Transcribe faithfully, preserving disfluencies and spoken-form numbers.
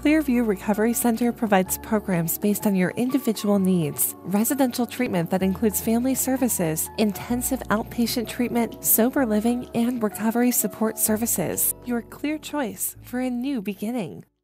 Clearview Recovery Center provides programs based on your individual needs. Residential treatment that includes family services, intensive outpatient treatment, sober living, and recovery support services. Your clear choice for a new beginning.